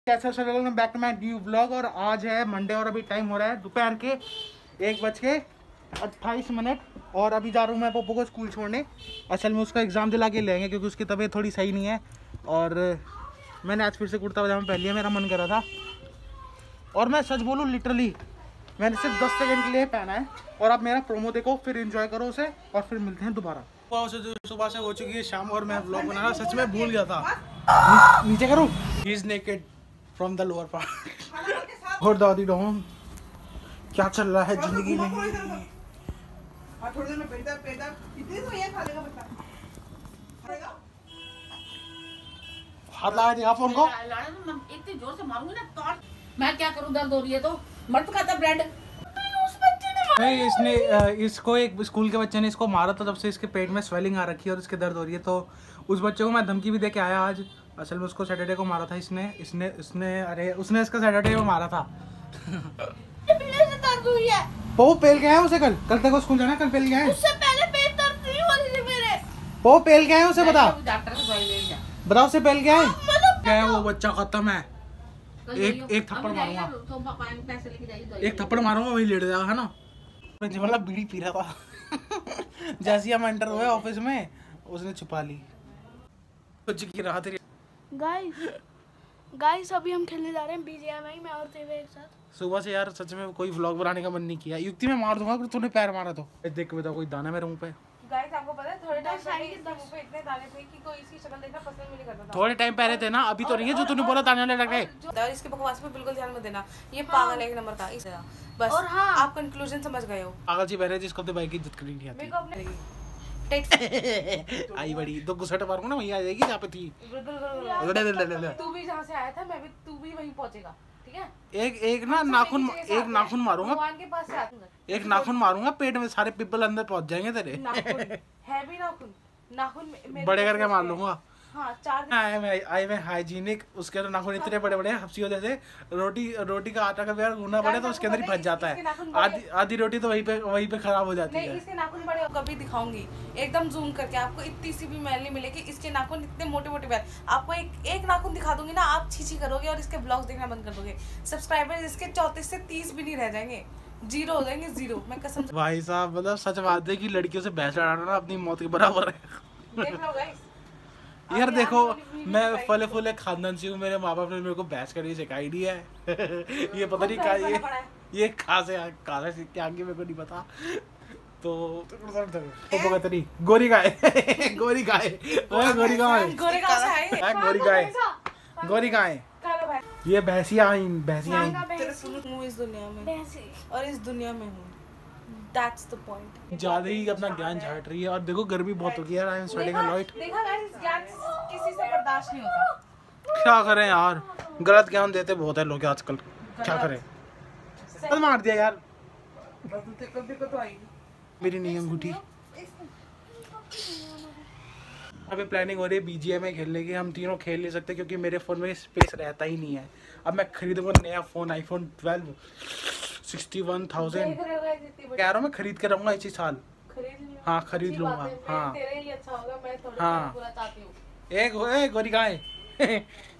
कैसे सभी लोग, back to my new vlog. और आज है मंडे और अभी टाइम हो रहा है दोपहर के 1:28 और अभी जा रहा हूँ मैं पप्पू को स्कूल छोड़ने। असल में उसका एग्ज़ाम दिला के लेंगे क्योंकि उसकी तबीयत थोड़ी सही नहीं है। और मैंने आज फिर से कुर्ता पजामा पहन लिया, मेरा मन कर रहा था। और मैं सच बोलूँ लिटरली मैंने सिर्फ 10 सेकंड के लिए पहना है। और आप मेरा प्रोमो देखो, फिर एंजॉय करो उसे और फिर मिलते हैं दोबारा। सुबह से हो चुकी है शाम और मैं व्लॉग बना रहा, सच में भूल गया था। नीचे करूँ, he is naked from the lower part. और दादी डॉन क्या चल रहा है जिंदगी में। हाथ लगा दिया फोन को। इतनी जोर से मारूंगी ना तो मैं क्या करूं, दर्द हो रही है तो मत खाता ब्रेड। नहीं, इसने इसको एक स्कूल के बच्चे ने इसको मारा था, तब से इसके पेट में स्वेलिंग आ रखी है और इसके दर्द हो रही है। तो उस बच्चे को मैं धमकी भी दे के आया आज। असल में उसको सैटरडे को मारा था उसने इसका सैटरडे को मारा था। दर्द हुई है। वो पेल गया है उसे, कल तक स्कूल जाना, कल पेल गया है। उससे पहले पेट दर्द नहीं हो रही थी मेरे। वो पेल गया है उसे, बता डॉक्टर से दवाई ले जा। बताओ उसे पेल गया है। क्या है वो बच्चा खत्म है। एक थप्पड़ मारूंगा, एक थप्पड़ मारूंगा वही लेट जाएगा, है ना। प्रिंसिपल बीड़ी पी रहा था। जैसे हम एंटर हुए ऑफिस में उसने छुपा ली। कुछ की राहत है। गाइस अभी हम खेलने जा रहे हैं बीजीएमआई में और तेरे एक साथ। सुबह से यार सच में कोई व्लॉग बनाने का मन नहीं किया। युक्ति में मार दूंगा अगर तूने पैर मारा तो। देख के बता कोई दाना मेरे मुंह पे। गाइस आपको पता है थोड़े टाइम पहले इसके मुंह पे इतने दाने थे कि कोई इसकी शक्ल देखना पसंद भी नहीं करता था। थोड़े टाइम पहले थे ना, अभी तो नहीं है जो तूने बोला दाने लग रहे। और इसके बकवास पे बिल्कुल ध्यान मत देना, ये पागल एक नंबर था इस बस। और हाँ, आप कंक्लूजन समझ गए हो। पागल जी बहरे जिसको अपने भाई की इज्जत करनी नहीं आती। मेरे को अपने आई बड़ी तो गुस्सा मारूंगा ना, वहीं आ जाएगी जहाँ पे थी। तू भी जहाँ से आया था मैं भी, तू भी वहीं पहुंचेगा, ठीक है। एक नाखून मारूंगा, भगवान के पास से आऊंगा। एक नाखून मारूंगा, पेट में सारे पिंपल अंदर पहुंच जाएंगे तेरे। है भी नाखून बड़े करके मार लूंगा। हाँ 4 दिन आई मैं हाइजीनिक। उसके तो नाखून इतने बड़े बड़े हफ्सियों जैसे रोटी का आटा का बेर गूंना पड़े तो उसके अंदर ही फंस जाता है। आधी रोटी तो वहीं पे खराब हो जाती है। नहीं, इसके नाखून बड़े कभी दिखाऊंगी एकदम जूम करके, आपको इतनी सी भी मैल नहीं मिलेगी। इसके नाखून इतने मोटे मोटे मैल, आपको एक नाखून दिखा दूंगी ना, आप छीछी करोगे और इसके ब्लॉग्स देखना बंद कर दोगे। सब्सक्राइबर इसके 34 से 30 भी नहीं रह जाएंगे, 0 हो जाएंगे, 0। मैं कसम से भाई साहब, मतलब सच बात है कि लड़कियों से बहस लड़ाना ना अपनी मौत के बराबर है। देख लो गाइस यार देखो, मैं फले फूले खानदान से हूँ, मेरे माँ बाप ने मेरे को बहस करनी सिखाई नहीं है। ये पता नहीं क्या ये कहाँ से सीख के आगे मेरे को नहीं पता। तो गोरी गाय गोरी गाय ये भैंसियाँ इस दुनिया में और इस दुनिया में हूँ। That's the point। ज्यादा ही अपना ज्ञान झाट रही है। और देखो गर्मी बहुत हो गई है, I am sweating a lot. देखा गाइस, ज्ञान किसी से बर्दाश्त नहीं होता। क्या करें यार, गलत ज्ञान देते बहुत है लोग आजकल। क्या करें, कल मार दिया यार। मेरी नहीं अंगूठी। अभी प्लानिंग हो रही है बीजीएमआई खेलने की। हम तीनों खेल नहीं सकते क्योंकि मेरे फोन में स्पेस रहता ही नहीं है। अब मैं खरीदूंगा नया फोन, आईफोन 12 61,000 कह रहा हूँ मैं खरीद के रहूंगा इसी साल। हाँ खरीद लूंगा। हाँ तेरे लिए अच्छा होगा, मैं थोड़ा हाँ बुरा चाहती हूँ। एक गोरी गाय